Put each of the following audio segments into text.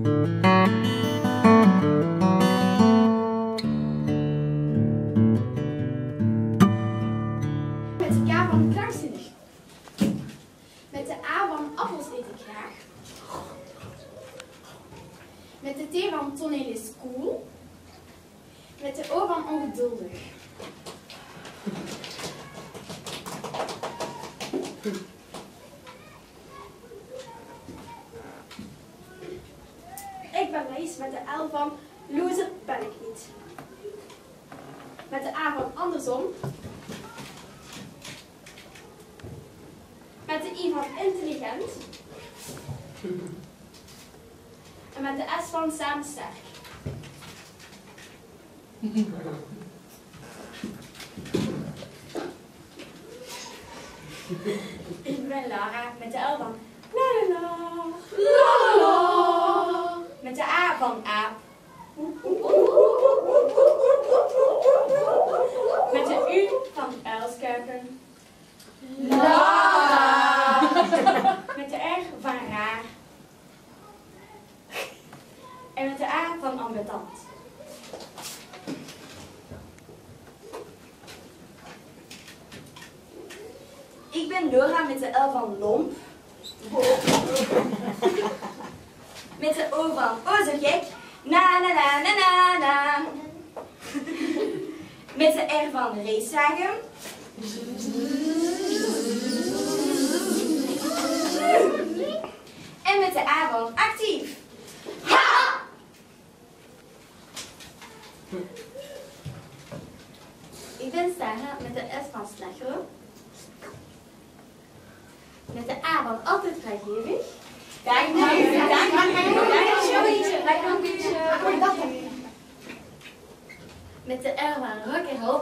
Met de K van krankzinnig. Met de A van appels eet ik graag. Met de T van toneel is cool. Met de O van ongeduldig. Ik ben Laïs met de L van loser ben ik niet. Met de A van andersom. Met de I van intelligent. En met de S van samen sterk. Ik ben Lara met de L van la. Met de A van aap. Met de U van uilskuiken. Lara. Met de R van raar. En met de A van ambetant. Ik ben Laura met de L van lomp. Met de O van oh zo gek. Na. Met de R van racewagen. En met de A van actief. Ha! Ik ben Sarah met de S van slagroom. Met de A van altijd vrijgevig. Dank u. Met de R van rock'n'roll.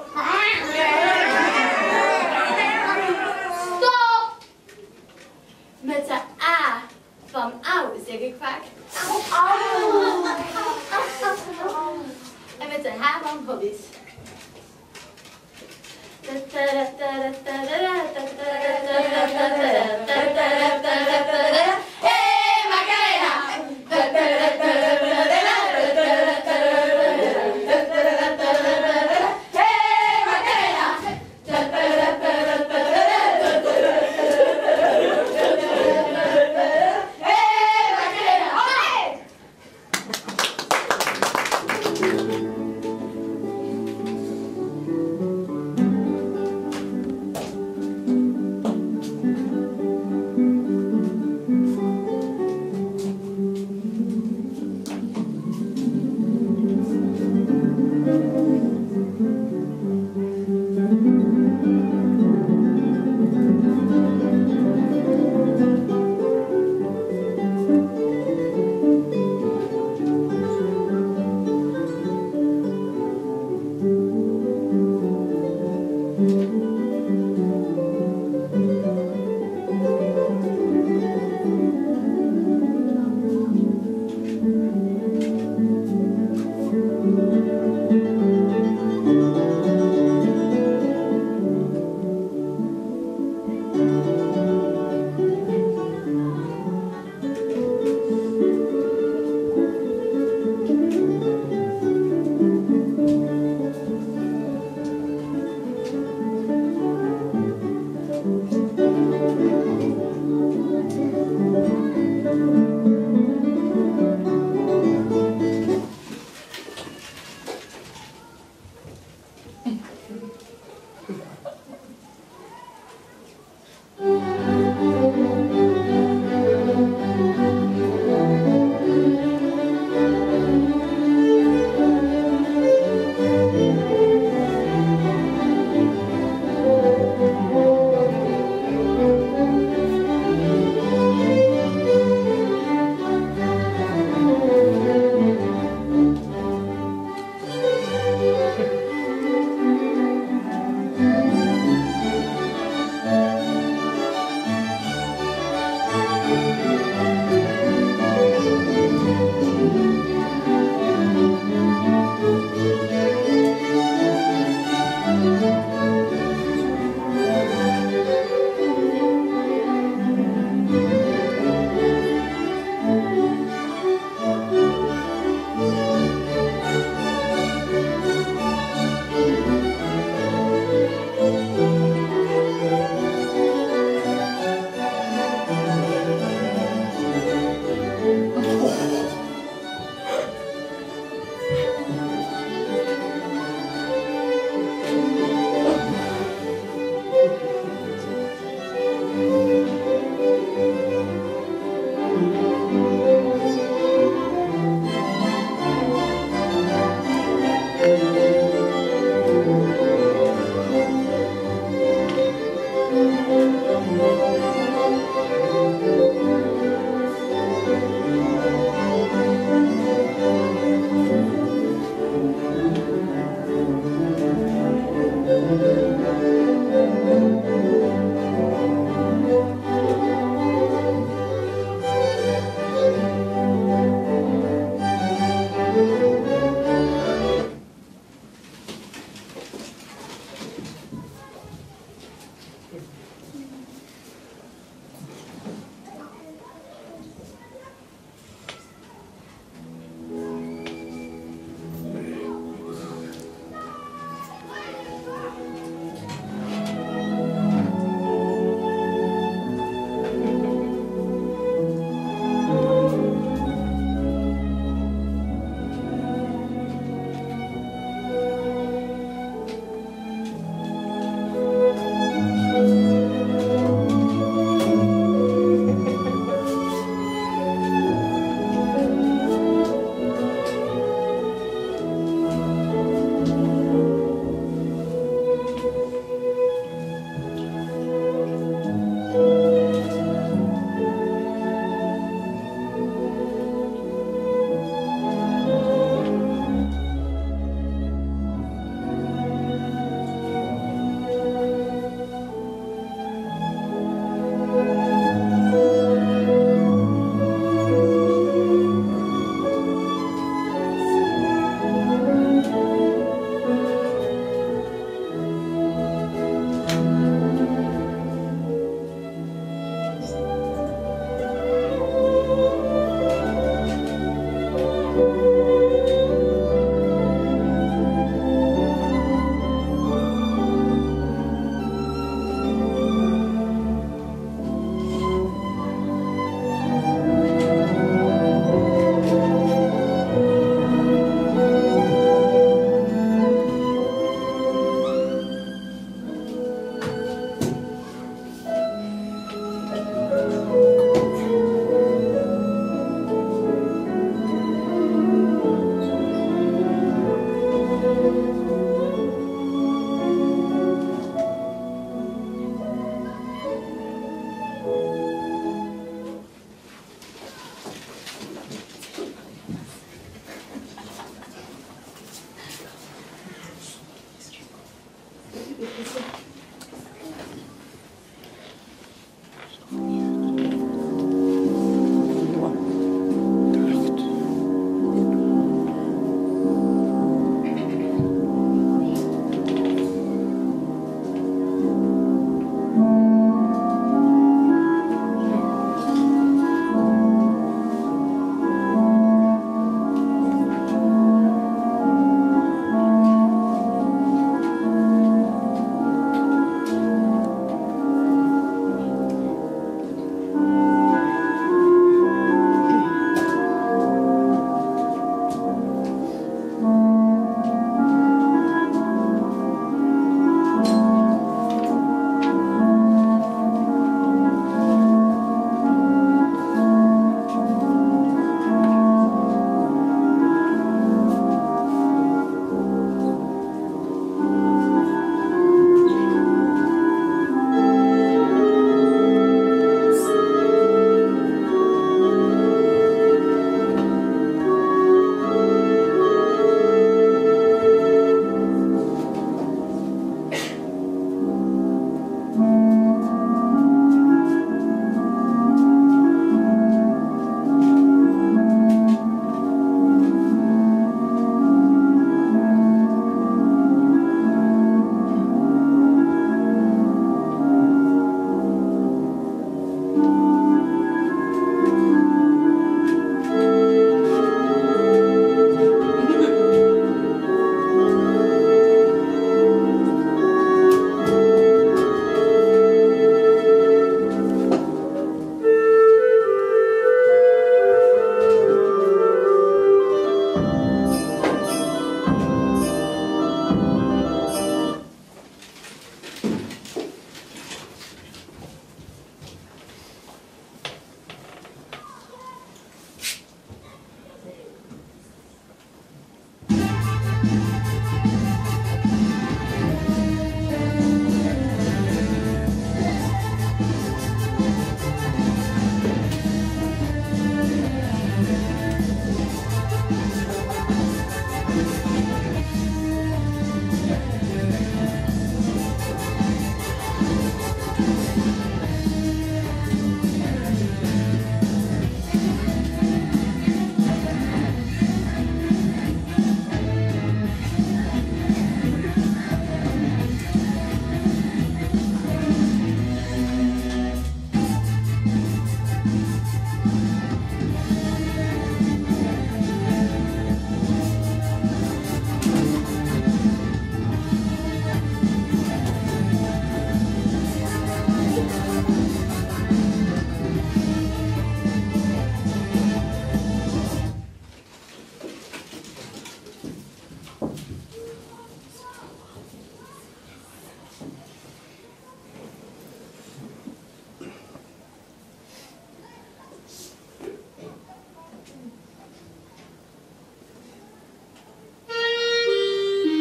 Stop! Met de A van auw zeg ik vaak. En met de H van hobby's. Hey Macarena! Hey Macarena!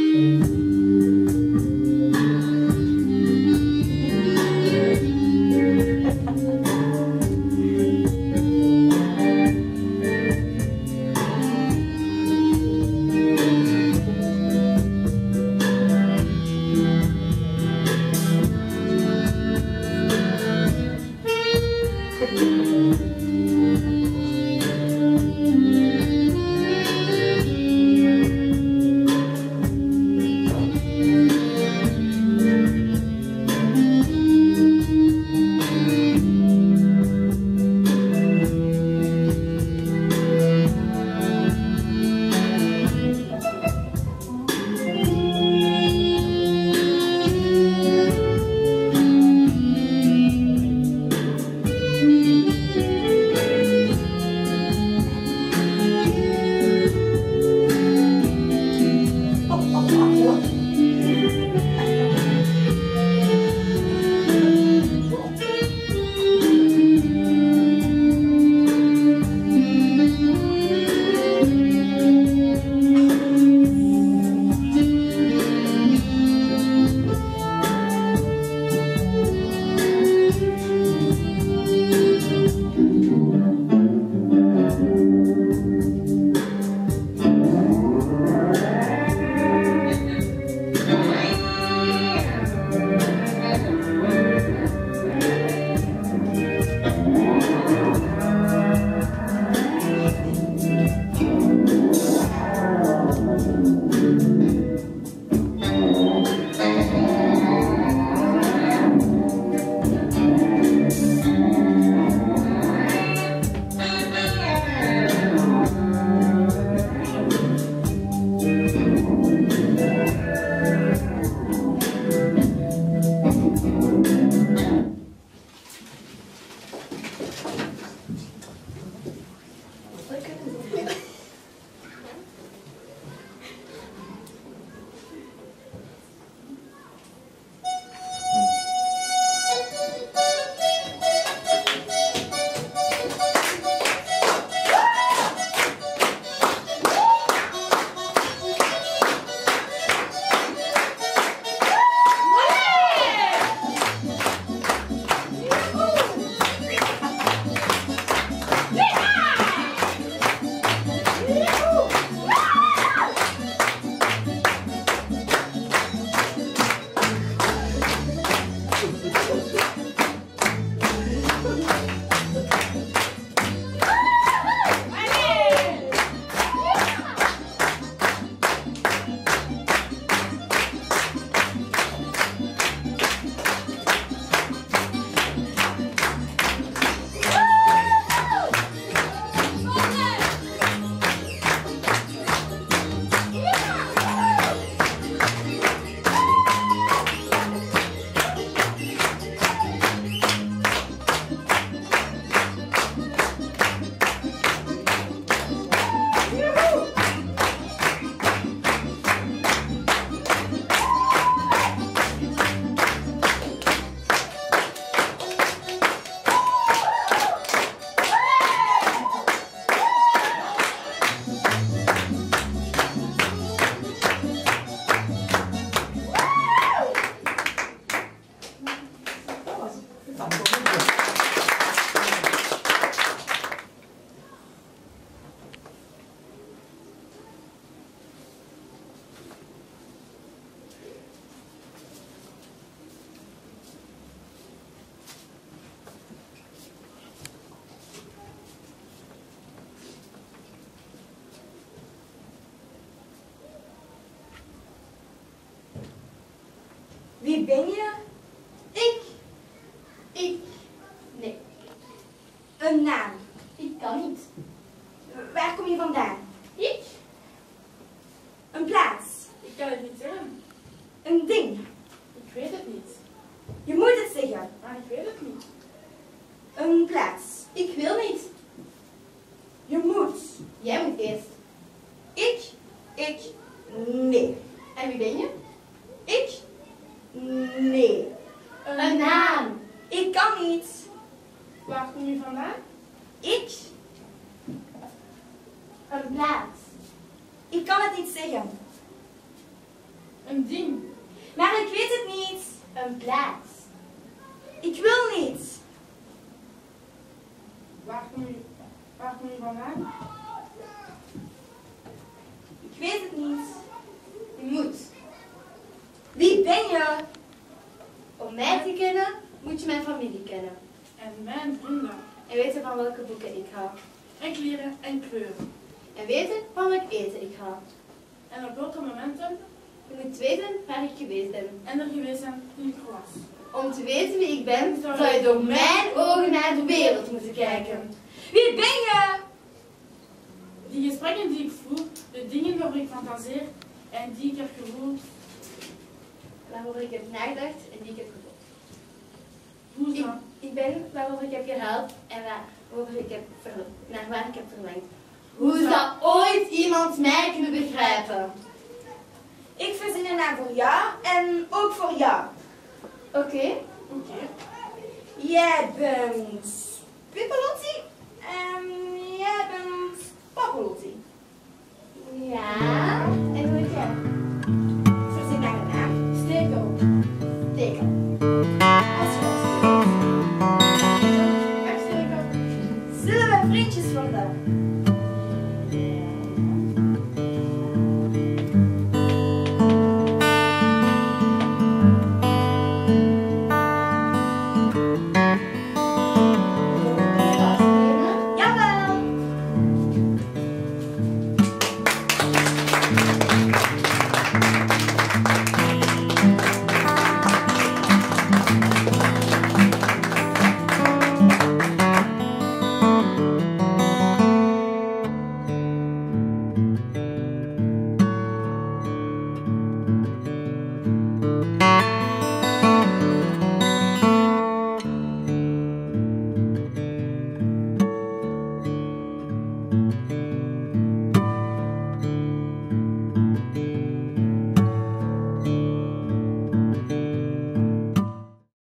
Wie ben je? Ik. Nee. Een naam. Ik kan niet. Waar kom je vandaan? Ik? Een plaats. Ik kan het niet zeggen. Een ding. Ik weet het niet. Je moet het zeggen. Maar ik weet het niet. Een plaats. Ik wil niet. Je moet. Jij moet eerst. Ik, nee. En wie ben je? Ik, nee. Een naam. Ik kan niet. Waar kom je vandaan? Ik, Een plaats. ik kan het niet zeggen. Een ding. Maar ik weet het niet. Een plaats. Ik wil niet. Waar kom je vandaan? Ik weet het niet. Je moet. Wie ben je? Om mij te kennen, moet je mijn familie kennen. En mijn vrienden. En weten van welke boeken ik hou. En kleren en kleuren. En weten van welk eten ik hou. En op welke momenten Je moet weten waar ik geweest ben. en er geweest zijn toen ik er was. Om te weten wie ik ben, zou je door mijn ogen naar de wereld moeten kijken. Wie ben je? Die gesprekken die ik voer, de dingen waarover ik fantaseer en die ik heb gevoeld. Waarover ik heb nagedacht en die ik heb gevoeld. Hoe Ik, zo? ik ben waarover ik heb gehaald en naar waar ik heb verlangd. Hoe Hoe zou ooit iemand mij kunnen begrijpen? Ik verzin een naam voor jou en ook voor jou. Oké. Oké. Jij bent Pippelotti en jij bent Pappelotti.